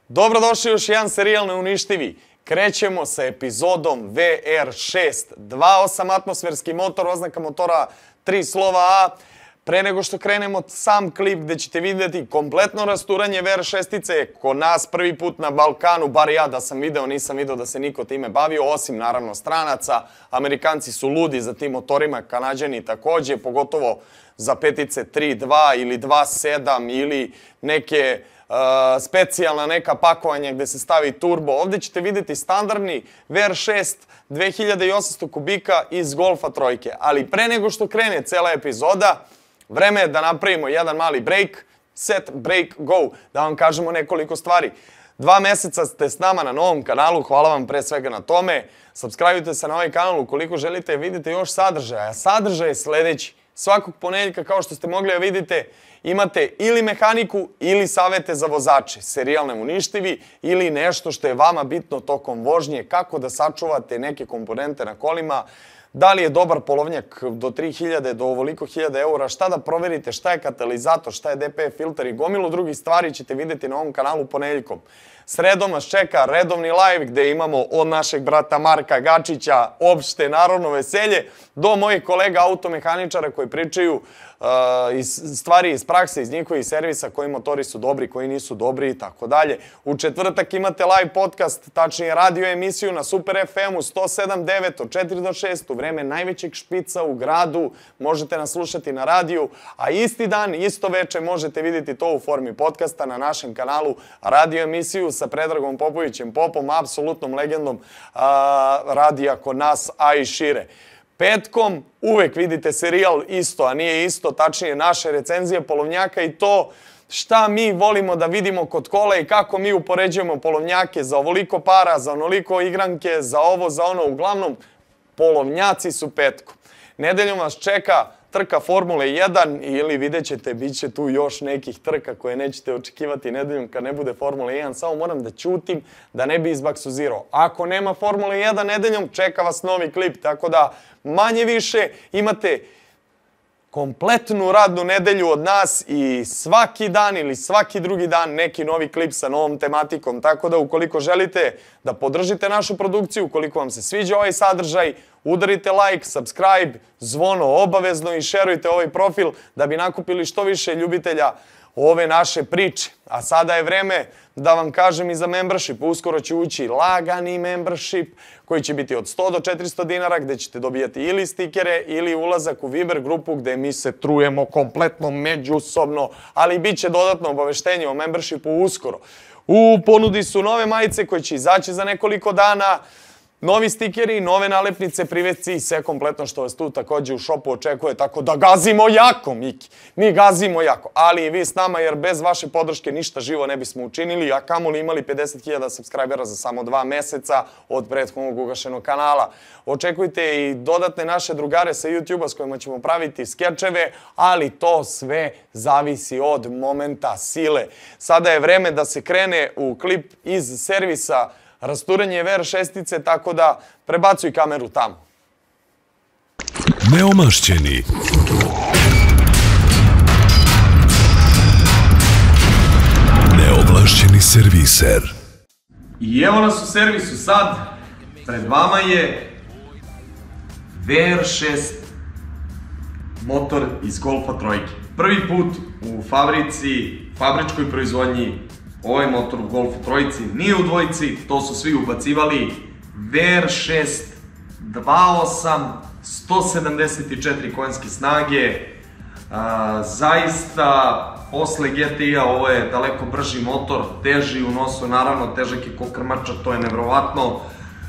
Dobrodošli u još jedan serijal Neuništivi. Krećemo sa epizodom VR6. 2.8 atmosferski motor, oznaka motora 3 slova A. Pre nego što krenemo sam klip gde ćete vidjeti kompletno rasturanje VR6-ice kod nas prvi put na Balkanu, bar ja da sam video, nisam video da se niko time bavio, osim naravno stranaca. Amerikanci su ludi za tim motorima, Kanađani takođe, pogotovo za petice 3.2 ili 2.7 ili neke specijalna neka pakovanja gde se stavi turbo. Ovde ćete vidjeti standardni VR6 2800 kubika iz Golfa trojke. Ali pre nego što krene cela epizoda, vreme je da napravimo jedan mali break, set, break, go, da vam kažemo nekoliko stvari. 2 meseca ste s nama na novom kanalu, hvala vam pre svega na tome. Subscribe-ujte se na ovaj kanal ukoliko želite vidite još sadržaja. Sadržaj je sledeći. Svakog ponedeljka, kao što ste mogli da vidite, imate ili mehaniku ili savete za vozače, serijal Neuništivi, ili nešto što je vama bitno tokom vožnje, kako da sačuvate neke komponente na kolima, da li je dobar polovnjak do 3000, do ovoliko 1000 eura, šta da proverite, šta je katalizator, šta je DPF filter i gomilu drugih stvari ćete vidjeti na ovom kanalu ponedeljkom. Sredom vas čeka redovni live gde imamo od našeg brata Marka Gačića opšte narodno veselje do mojih kolega automehaničara koji pričaju stvari iz prakse, iz njihovih servisa, koji motori su dobri, koji nisu dobri i tako dalje. U četvrtak imate live podcast, tačnije radio emisiju na Super FM-u 107.9 od 4 do 6 u vreme najvećeg špica u gradu. Možete nas slušati na radiju, a isti dan, isto veče možete vidjeti to u formi podcasta na našem kanalu radio emisiju sa Predragom Popovićem Popom, apsolutnom legendom radija kod nas, a i šire. Petkom uvek vidite serijal Isto, a nije isto, tačnije naše recenzije polovnjaka i to šta mi volimo da vidimo kod kola i kako mi upoređujemo polovnjake za ovoliko para, za onoliko igranke, za ovo, za ono. Uglavnom, polovnjaci su petkom. Nedeljom vas čeka trka Formule 1 ili vidjet ćete, bit će tu još nekih trka koje nećete očekivati nedeljom kad ne bude Formule 1. Samo moram da ćutim da ne bi izbaksuzirao. Ako nema Formule 1 nedeljom, čeka vas novi klip, tako da manje više imate kompletnu radnu nedelju od nas i svaki dan ili svaki drugi dan neki novi klip sa novom tematikom. Tako da ukoliko želite da podržite našu produkciju, ukoliko vam se sviđa ovaj sadržaj, udarite like, subscribe, zvono obavezno i šerujte ovaj profil da bi nakupili što više ljubitelja ove naše priče. A sada je vreme da vam kažem i za membership. Uskoro će ući lagani membership koji će biti od 100 do 400 dinara gde ćete dobijati ili stikere ili ulazak u Viber grupu gde mi se trujemo kompletno međusobno, ali bit će dodatno obaveštenje o membershipu uskoro. U ponudi su nove majice koje će izaći za nekoliko dana, novi stikeri, nove nalepnice, privesci i sve kompletno što vas tu takođe u šopu očekuje, tako da gazimo jako, Miki. Mi gazimo jako, ali i vi s nama jer bez vaše podrške ništa živo ne bismo učinili, a kamoli imali 50.000 subscribera za samo 2 meseca od prethodnog ugašenog kanala. Očekujte i dodatne naše drugare sa YouTube-a s kojima ćemo praviti skečeve, ali to sve zavisi od momenta sile. Sada je vreme da se krene u klip iz servisa rasturanje VR6-ice, tako da prebacuj kameru tamo. Neomašćeni. Neovlašćeni serviser. I evo nas u servisu sad. Pred vama je VR6 motor iz Golfa trojke. Prvi put u fabričkoj proizvodnji ovaj motor u Golfu trojici, nije u dvojici, to su svi ubacivali. VR6 2.8, 174 konjske snage, zaista posle GTI-a ovo je daleko brži motor, teži u nosu, naravno težak je ko krmača, to je nevjerovatno.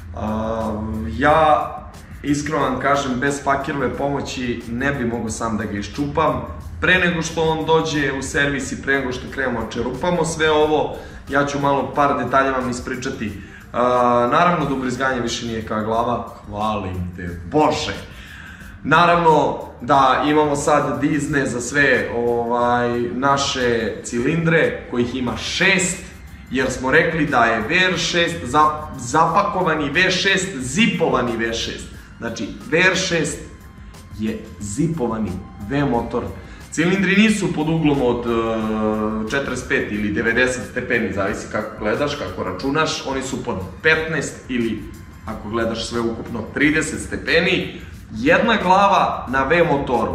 Ja iskreno vam kažem, bez fakirove pomoći ne bi mogo sam da ga iščupam. Pre nego što on dođe u servis i pre nego što krenemo čerupamo sve ovo, ja ću malo par detalja vam ispričati. Naravno da ubrizganje više nije kao glava, hvalim te Bože. Naravno da imamo sad dizne za sve naše cilindre, kojih ima 6, jer smo rekli da je VR6 zapakovani V6, zipovani V6. Znači VR6 je zipovani V motor Cilindri nisu pod uglom od 45 ili 90 stepeni, zavisi kako gledaš, kako računaš. Oni su pod 15 ili, ako gledaš sve ukupno, 30 stepeni. Jedna glava na V motoru.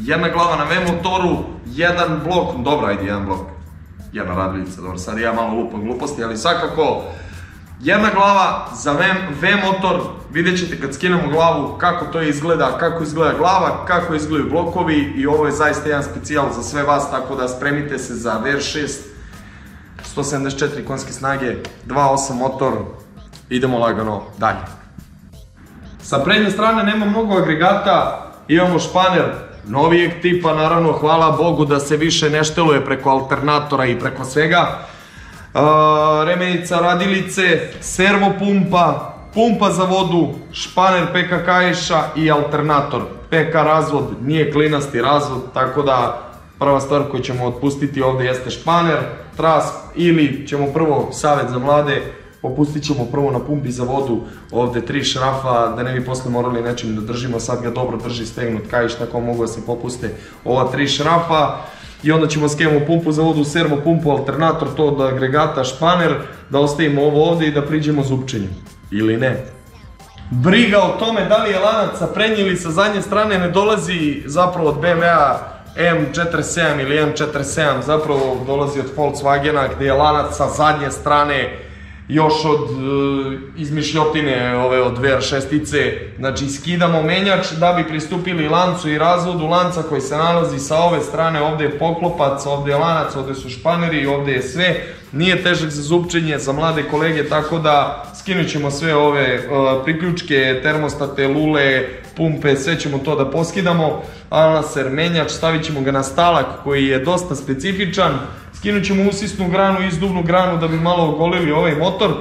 Jedan blok, dobro, ajde, jedan blok. Jedna radiljica, dobro, sad ja malo lupam gluposti, ali svakako jedna glava za V motor. Vidjet ćete kad skinemo glavu kako to izgleda, kako izgleda glava, kako izgledaju blokovi i ovo je zaista jedan specijal za sve vas, tako da spremite se za VR6 174 konjske snage, 2.8 motor, idemo lagano dalje. Sa prednje strane nema mnogo agregata, imamo španer novijeg tipa, naravno hvala Bogu da se više ne šteluje preko alternatora i preko svega. Remenica radilice, servopumpa, pumpa za vodu, španer PK kaiša i alternator. PK razvod, nije klinasti razvod, tako da prva stvar koju ćemo otpustiti ovdje jeste španer, tras ili ćemo prvo, savjet za mlade, popustit ćemo prvo na pumpi za vodu ovdje 3 šrafa, da ne bi posle morali nečim da držimo, sad ga dobro drži stegnut kaiš, tako mogu da se popuste ova 3 šrafa. I onda ćemo skijemo pumpu za vodu, servo pumpu, alternator, to od agregata, španer, da ostavimo ovo ovdje i da priđemo zupčenju. Ili ne. Briga o tome da li je lanac sa prednje ili sa zadnje strane ne dolazi zapravo od BMW-a M47 ili M47, zapravo dolazi od Volkswagena gdje je lanac sa zadnje strane još od izmišljotine ove od VR6-ice, znači skidamo menjač da bi pristupili lancu i razvodu lanca koji se nalazi sa ove strane, ovdje je poklopac, ovdje je lanac, ovdje su španeri, ovdje je sve, nije težak za zupčenje za mlade kolege, tako da skinut ćemo sve ove priključke, termostate, lule, pumpe, sve ćemo to da poskidamo, alaser, menjač, stavit ćemo ga na stalak koji je dosta specifičan, skinut ćemo usisnu granu i izduvnu granu da bi malo ogolili ovaj motor.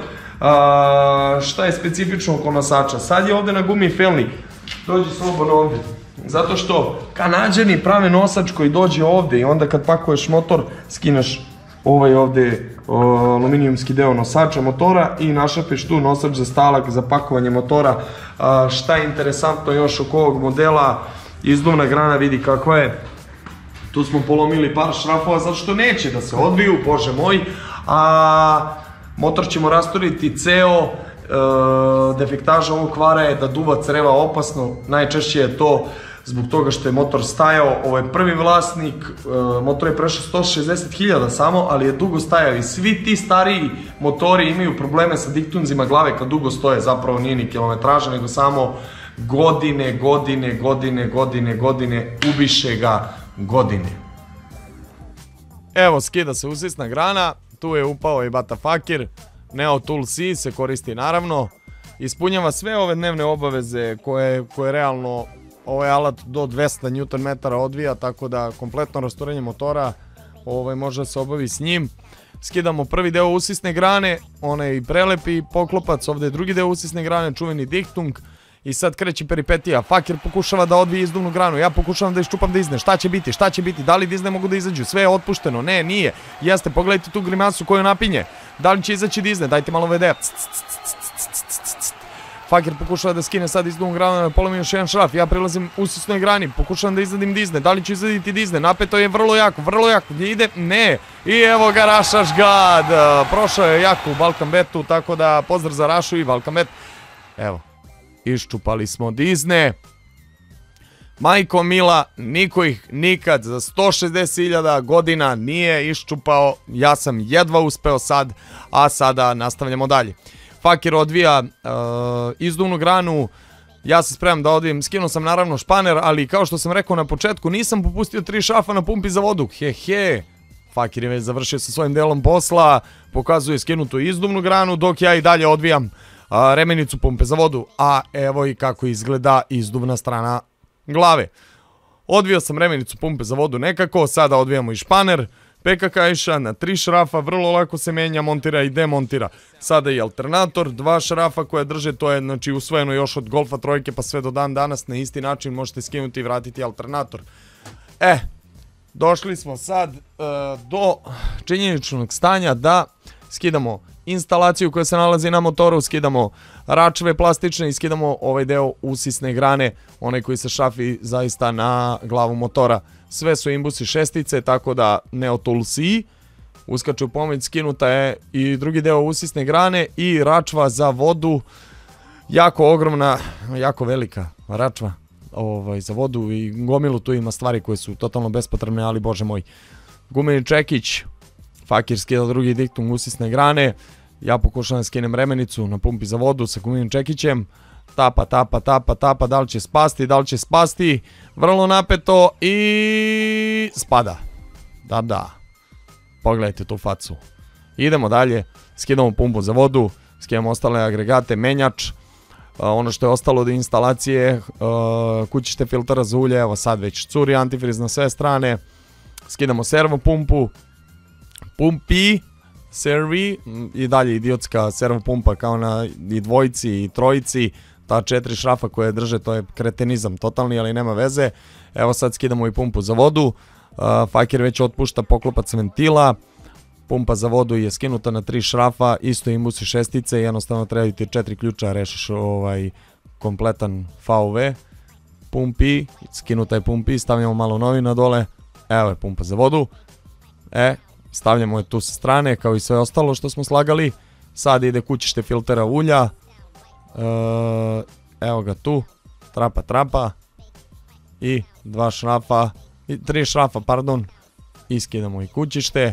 Šta je specifično oko nosača? Sad je ovdje na gumi felnik, dođi slobodno ovdje, zato što Kanađani prave nosač koji dođe ovdje i onda kad pakuješ motor skineš ovaj ovdje aluminijumski deo nosača motora i našapeš tu nosač za stalak za pakovanje motora. Šta je interesantno još oko ovog modela, izduvna grana vidi kakva je. Tu smo polomili par šrafova zato što neće da se odbiju, bože moj. Motor ćemo rasturiti ceo, defektaža ovog kvara je da duva creva opasno, najčešće je to zbog toga što je motor stajao, ovo je prvi vlasnik, motor je prešao 160.000 samo, ali je dugo stajao i svi ti stariji motori imaju probleme sa diktunzima glave kad dugo stoje, zapravo nije ni kilometraža, nego samo godine, ubiše ga godine. Evo, skida se usisna grana, tu je upao i Bata Fakir, Neo Tool C se koristi naravno, ispunjava sve ove dnevne obaveze koje realno ovaj alat do 200 Nm odvija, tako da kompletno rasturenje motora može da se obavi s njim. Skidamo prvi deo usisne grane, onaj prelepi poklopac, ovdje je drugi deo usisne grane, čuveni diktung. I sad kreće peripetija, Fakir pokušava da odvije izduvnu granu, ja pokušavam da iščupam dizne, šta će biti, da li dizne mogu da izađu, sve je otpušteno, ne, nije, jeste, pogledajte tu grimasu koju napinje, da li će izaći dizne, dajte malo VD. Fakir pokušava da skine sad izduvnu granu, polomim još jedan šraf, ja prilazim usisnoj grani, pokušavam da izadim dizne, da li ću izaditi dizne, napeto je vrlo jako, gdje ide, ne, i evo ga Rašaš Gad, prošao je jako u Balkan Betu, tako da pozdrav za Rašu i Balkan Bet, evo. Iščupali smo dizne. Majko mila, niko ih nikad za 160.000 godina nije iščupao. Ja sam jedva uspeo sad, a sada nastavljamo dalje. Fakir odvija izduvnu granu. Ja se spremam da odvijem, skinuo sam naravno španer, ali kao što sam rekao na početku, nisam popustio 3 šrafa na pumpi za vodu. Fakir je već završio sa svojim delom posla, pokazuje skinutu izduvnu granu, dok ja i dalje odvijam remenicu pumpe za vodu, a evo i kako izgleda izduvna strana glave. Odvio sam remenicu pumpe za vodu nekako, sada odvijamo i španer, PK kaiša na 3 šrafa, vrlo lako se menja, montira i demontira. Sada i alternator, 2 šrafa koje drže, to je znači usvojeno još od Golfa trojke pa sve do dan danas, na isti način možete skinuti i vratiti alternator. Došli smo sad do činjeničnog stanja da skidamo instalaciju koja se nalazi na motoru, skidamo račve plastične i skidamo ovaj deo usisne grane, onaj koji se šafi zaista na glavu motora. sve su imbusi šestice, tako da neotulsiji, uskače u pomoć, skinuta je i drugi deo usisne grane i račva za vodu, jako ogromna, jako velika račva za vodu i gomilu tu ima stvari koje su totalno bespotrebne, ali bože moj. Gumeni čekić, Fakir skida drugi diktung usisne grane, ja pokušam da skinem remenicu na pumpi za vodu sa gumenim čekićem, tapa, da li će spasti, vrlo napeto i spada. Da, pogledajte tu facu. Idemo dalje, skidamo pumpu za vodu, skidamo ostale agregate, menjač, ono što je ostalo od instalacije, kućište filtera za ulje, evo sad već curi antifriz na sve strane, skidamo servo pumpu, servi i dalje idiotska servo pumpa kao na i dvojici i trojici, ta 4 šrafa koje drže, to je kretenizam totalni, ali nema veze. Evo sad skidamo i pumpu za vodu, Fakir već otpušta poklopac ventila, pumpa za vodu je skinuta na 3 šrafa, isto imbusi šestice, jednostavno trebaju ti 4 ključa, rešiš kompletan VV. Pumpi, skinuta je pumpi, stavljamo malo novina dole, evo je pumpa za vodu, stavljamo je tu sa strane kao i sve ostalo što smo slagali. Sad ide kućište filtera ulja, evo ga tu, trapa i 3 šrafa, i skidamo i kućište.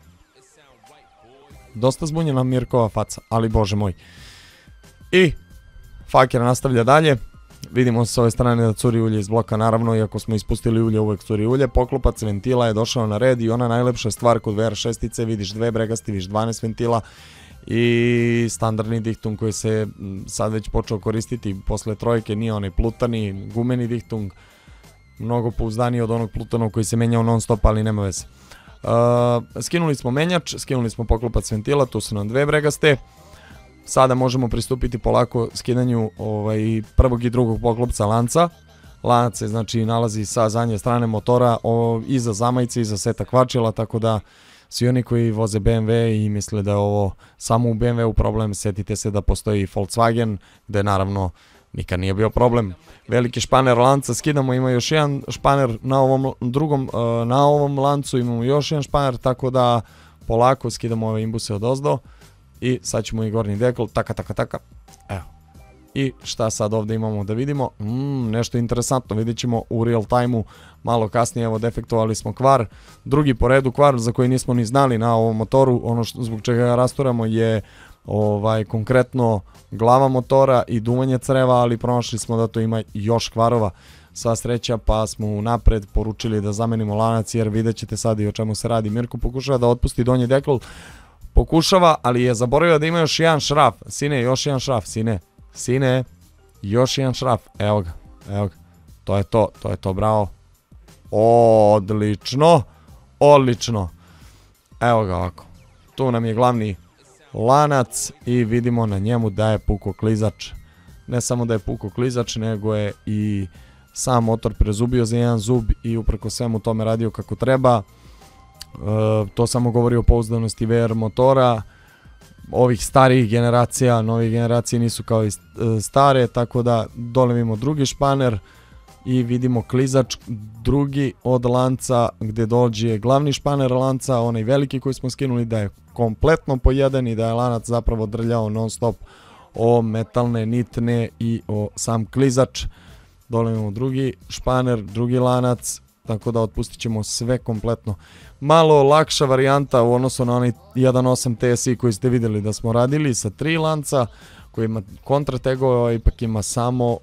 Dosta zbunjena Mirkova faca, ali bože moj. I Fakir nastavlja dalje. Vidimo s ove strane da curi ulje iz bloka, naravno, iako smo ispustili ulje, uvek curi ulje. Poklopac ventila je došao na red i ona najlepša stvar kod VR6-ice, vidiš 2 bregasti, vidiš 12 ventila i standardni diktung koji se sad već počeo koristiti posle trojke, nije onaj plutani, gumeni diktung, mnogo pouzdaniji od onog plutanog koji se menjao non stop, ali nema veze. Skinuli smo menjač, skinuli smo poklopac ventila, tu su nam 2 bregaste. Sada možemo pristupiti polako skidanju prvog i drugog poklopca lanca. Lanac se znači nalazi sa zadnje strane motora, iza zamajce, iza seta kvačila, tako da svi oni koji voze BMW i misle da je ovo samo u BMW-u problem, setite se da postoji Volkswagen, gde naravno nikad nije bio problem. Veliki španer lanca skidamo, ima još jedan španer na ovom drugom, na ovom lancu imamo još jedan španer, tako da polako skidamo ove imbuse od ozdo. I sad ćemo i gornji dekl, taka, evo. I šta sad ovdje imamo da vidimo? Nešto interesantno, vidjet ćemo u real time-u malo kasnije, evo defektovali smo kvar. Drugi po redu kvar za koji nismo ni znali na ovom motoru, ono zbog čega ga rasturamo je konkretno glava motora i duvanje creva, ali pronašli smo da to ima još kvarova. Sva sreća, pa smo napred poručili da zamenimo lanac, jer vidjet ćete sad i o čemu se radi. Mirko pokušava da otpusti donji dekl, ali je zaboravio da ima još jedan šraf. Sine, još jedan šraf, sine, još jedan šraf, evo ga, to je to, bravo, odlično, evo ga ovako, tu nam je glavni lanac i vidimo na njemu da je puko klizač, ne samo da je puko klizač, nego je i sam motor prezubio za jedan zub i upreko svemu tome radio kako treba. To samo govori o pouzdanosti VR motora, ovih starijih generacija, novih generacije nisu kao i stare, tako da dole vidimo drugi španer i vidimo klizač drugi od lanca gdje dođe glavni španer lanca, onaj veliki koji smo skinuli, da je kompletno pojeden i da je lanac zapravo drljao non stop o metalne nitne i o sam klizač. Dole imamo drugi španer, drugi lanac, tako da otpustit ćemo sve kompletno. Malo lakša varijanta u odnosu na onaj 1.8 TSI koji ste vidjeli da smo radili sa 3 lanca, koji ima kontrategove, ipak ima samo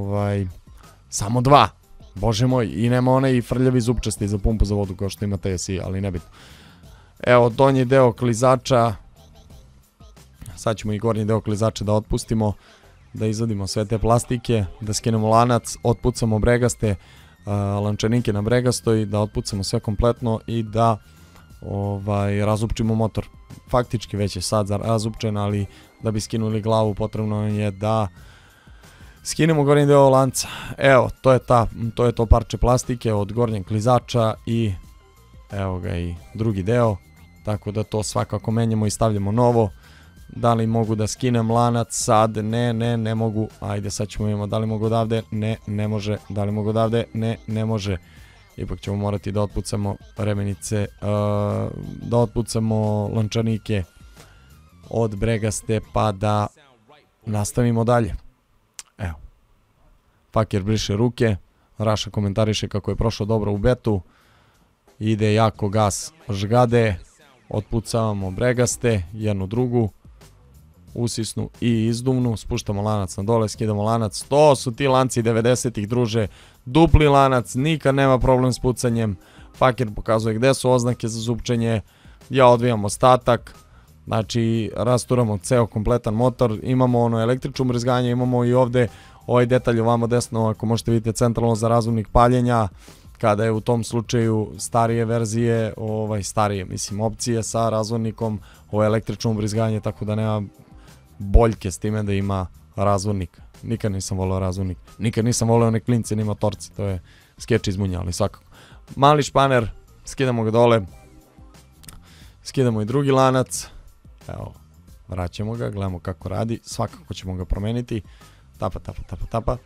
2. Bože moj, i nema onaj frljavi zupčasti za pumpu za vodu kao što ima TSI, ali nebitno. Evo, donji deo klizača, sad ćemo i gornji deo klizača da otpustimo, da izvadimo sve te plastike, da skinemo lanac, otpucamo bregaste, lančanike na bregastoj, da otpucamo sve kompletno i da razupčimo motor. Faktički već je sad razupčen, ali da bi skinuli glavu potrebno je da skinemo gornji deo lanca. Evo, to je to parče plastike od gornjeg klizača i evo ga i drugi deo, tako da to svakako menjamo i stavljamo novo. Da li mogu da skinem lanac sad? Ne mogu. Ajde, sad ćemo vidjeti da li mogu odavde. Ne može. Da li mogu odavde? Ne može. ipak ćemo morati da otpucamo remenice, da otpucamo lančanike od Bregaste pa da nastavimo dalje. Evo, Fakir briše ruke, Raša komentariše kako je prošlo dobro u betu, ide jako gas žgade, otpucavamo Bregaste, jednu drugu, usisnu i izduvnu, spuštamo lanac na dole, skidamo lanac, to su ti lanci 90-ih druže, dupli lanac, nikad nema problem s pucanjem, Fakir pokazuje gde su oznake za zupčenje, ja odvijam ostatak, znači rasturamo ceo kompletan motor, imamo ono električno ubrizganje, imamo i ovde ovaj detalj ovamo desno, ako možete vidjeti centralno za razumnik paljenja, kada je u tom slučaju starije verzije, starije mislim opcije sa razvodnikom, ovo je električno ubrizganje, tako da nema boljke s time da ima razvodnik. Nikad nisam voleo razvodnik, nikad nisam voleo one klince ni motorci, to je skeč iz munja, ali svakako. Mali španer, skidamo ga dole, skidamo i drugi lanac, evo, vraćamo ga, gledamo kako radi, svakako ćemo ga promeniti, tapa,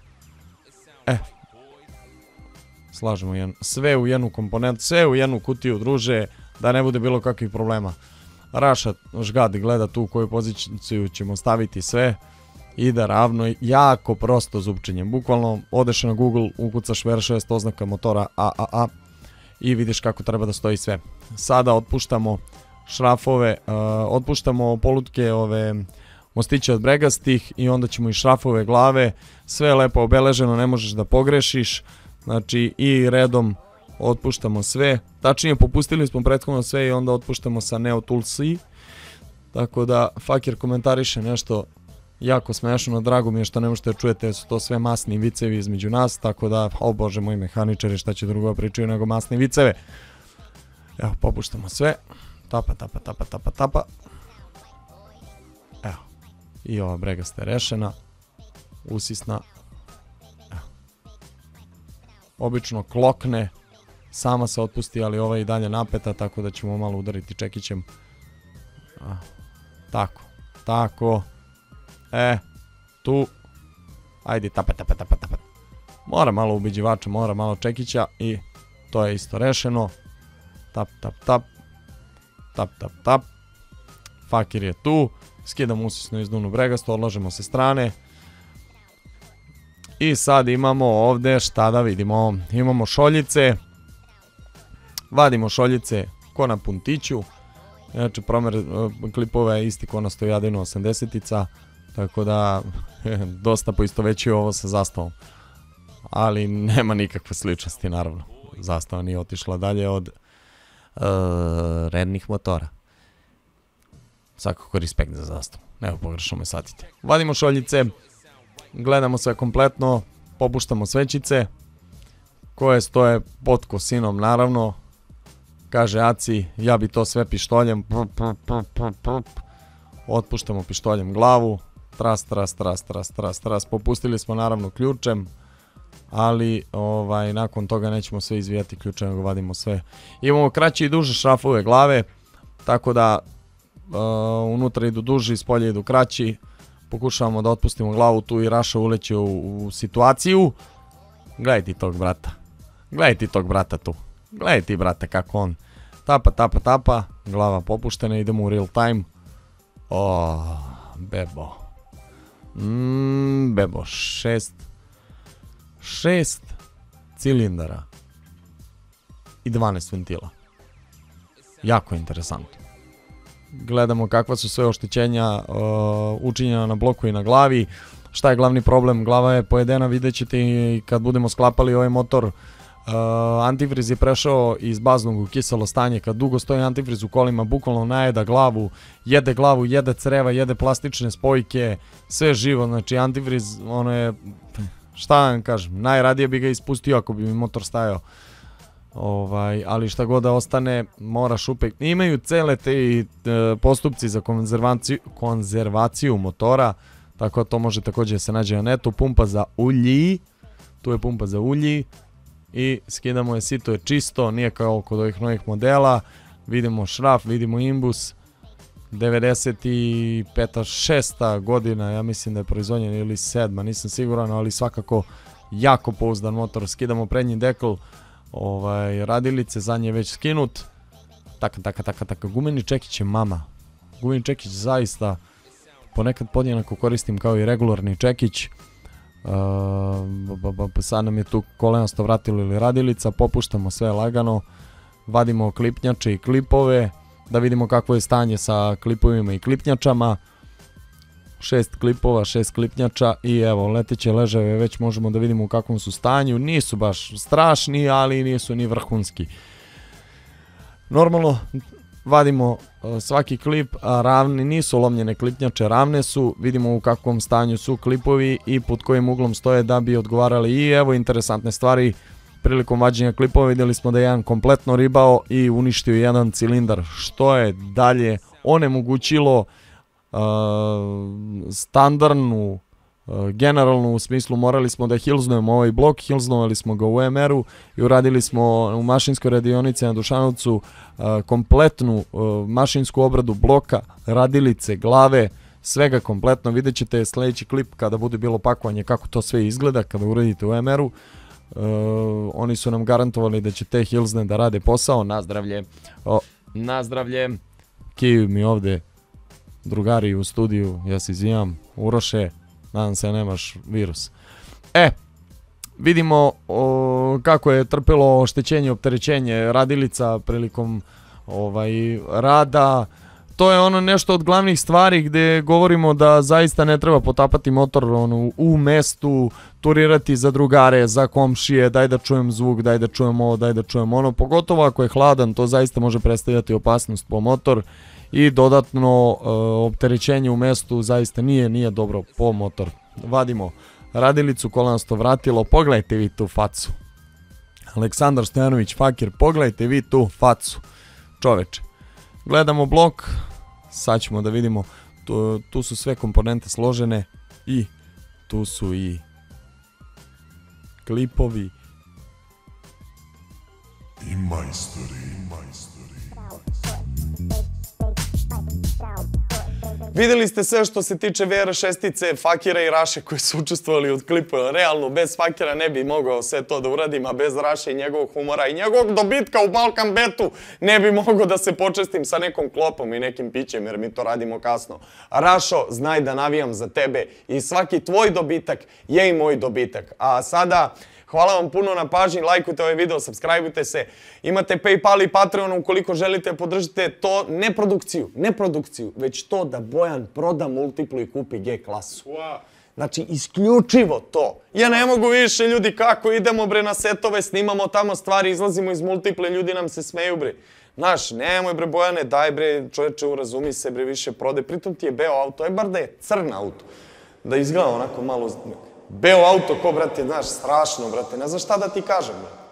slažemo sve u jednu komponentu, sve u jednu kutiju druže, da ne bude bilo kakvih problema. Raša žgad gleda tu u koju poziciju ćemo staviti sve, ide ravno, jako prosto zupčenje, bukvalno odeš na Google, ukucaš VR6 oznaka motora AAA i vidiš kako treba da stoji sve. Sada otpuštamo šrafove, otpuštamo polutke ove mostiće od Bregastih i onda ćemo i šrafove glave, sve je lepo obeleženo, ne možeš da pogrešiš, znači i redom otpuštamo sve, tačnije popustili smo prethodno sve i onda otpuštamo sa Neo Toolsi, tako da Fakir komentariše nešto jako smešno, drago mi je što ne možete čujete, su to sve masni vicevi između nas, tako da, o bože moji mehaničari, šta će drugo pričaju nego masni viceve. Evo, popuštamo sve, tapa, evo, i ova Bregasta je rešena, usisna, evo, obično klokne, sama se otpusti, ali ova je i dalje napeta, tako da ćemo malo udariti čekićem, tako, tu, ajde, tapa, mora malo ubeđivača, mora malo čekića i to je isto rešeno, tap, Fakir je tu, skidamo usisnu izduvnu Bregastu, odlažemo se strane i sad imamo ovde šta da vidimo, imamo šoljice, vadimo šoljice ko na puntiću, inače promer klipova je isti ko na Stojadinu 80-ica, tako da dosta poistovećuje ovo sa zastavom, ali nema nikakve sličnosti naravno, zastava nije otišla dalje od rednih motora. Svakako respekt za zastavu, evo pogrešno me shvatite. Vadimo šoljice, gledamo sve kompletno, popuštamo svećice koje stoje pod kosinom naravno, kaže Aci, ja bi to sve pištoljem, otpuštamo pištoljem glavu, tras, popustili smo naravno ključem, ali nakon toga nećemo sve izvijati ključem, nego vadimo sve. Imamo kraće i duže šrafove glave, tako da unutra idu duži, iz polja idu kraći, pokušavamo da otpustimo glavu tu i Raša uleće u situaciju. Gledaj ti tog brata tu, gledaj ti brate kako on tapa, glava popuštena, idemo u real time. Bebo, 6 cilindara i 12 ventila, jako interesantno. Gledamo kakva su sve oštećenja učinjena na bloku i na glavi, šta je glavni problem, glava je pojedena, vidjet ćete i kad budemo sklapali ovaj motor. Antifriz je prešao iz baznog u kiselo stanje, kad dugo stoji antifriz u kolima, bukvalno najeda glavu, jede creva, jede plastične spojke, sve živo, znači antifriz, ono je, šta vam kažem, najradije bi ga ispustio ako bi mi motor stajao, ali šta god da ostane, moraš uvek, imaju cele te postupci za konzervaciju motora, tako da to može također da se nađe na netu. Pumpa za ulji, tu je pumpa za ulji i skidamo je, sito je čisto, nije kao kod ovih novih modela, vidimo šraf, vidimo imbus, 95. 6. godina, ja mislim da je proizvodnjen, ili 7. nisam siguran, ali svakako jako pouzdan motor. Skidamo prednji dekl, radilice, zadnji je već skinut. Taka, gumeni čekić je mama. Gumeni čekić zaista ponekad podjednako koristim kao i regularni čekić. Sad nam je tu kolenasto vratilo ili radilica, popuštamo sve lagano, vadimo klipnjače i klipove, da vidimo kakvo je stanje sa klipovima i klipnjačama. 6 klipova, 6 klipnjača i evo, leteće ležave već možemo da vidimo u kakvom su stanju. Nisu baš strašni, ali nisu ni vrhunski. Normalno vadimo svaki klip, a ravni nisu lomljene klipnjače, ravne su, vidimo u kakvom stanju su klipovi i pod kojim uglom stoje da bi odgovarali. I evo interesantne stvari, prilikom vađenja klipova vidjeli smo da je jedan kompletno ribao i uništio jedan cilindar, što je dalje onemogućilo standardnu, generalno u smislu morali smo da hilznujemo ovaj blok, hilznovali smo ga u EMR-u i uradili smo u mašinskoj radionici na Dušanovcu kompletnu mašinsku obradu bloka, radilice, glave, svega kompletno. Vidjet ćete sljedeći klip kada bude bilo pakovanje kako to sve izgleda kada uradite u EMR-u. Oni su nam garantovali da će te hilzne da rade posao. Nazdravlje. Nazdravlje. Kiju mi ovde drugari u studiju, ja se izvinjam, Uroše, nadam se nemaš virus. Vidimo kako je trpelo oštećenje, opterećenje radilica prilikom rada. To je ono nešto od glavnih stvari gdje govorimo da zaista ne treba potapati motor u mestu, turirati za drugare, za komšije, daj da čujem zvuk, daj da čujem ovo, daj da čujem ono. Pogotovo ako je hladan, to zaista može predstavljati opasnost po motor. I dodatno opterećenje u mestu zaista nije dobro po motor. Vadimo radilicu, kolenasto vratilo, pogledajte vi tu facu. Aleksandar Stojanović Fakir, pogledajte vi tu facu. Čoveče. Gledamo blok, sad ćemo da vidimo, tu su sve komponente složene i tu su i klipovi. I majstori. Vidjeli ste sve što se tiče VR6-ice, Fakira i Raše koji su učestvovali od klipova. Realno, bez Fakira ne bi mogao sve to da uradim, a bez Raše i njegovog humora i njegovog dobitka u Balkan Betu ne bi mogao da se počestim sa nekom klopom i nekim pićem, jer mi to radimo kasno. Rašo, znaj da navijam za tebe i svaki tvoj dobitak je i moj dobitak. A sada, hvala vam puno na pažnji, lajkujte ovaj video, subscribeujte se. Imate PayPal i Patreon ukoliko želite podržite to, ne produkciju, već to da Bojan proda Multiplu i kupi G klasu. Znači, isključivo to. Ja ne mogu više, ljudi, kako idemo bre na setove, snimamo tamo stvari, izlazimo iz Multiple, ljudi nam se smeju bre. Znaš, nemoj bre Bojane, daj bre, čovječe, urazumi se bre, više prode. Pritom ti je beo auto, bar da je crn auto. Da izgleda onako malo... Beo auto ko, brate, znaš, strašno, brate, ne znaš šta da ti kažem, brate.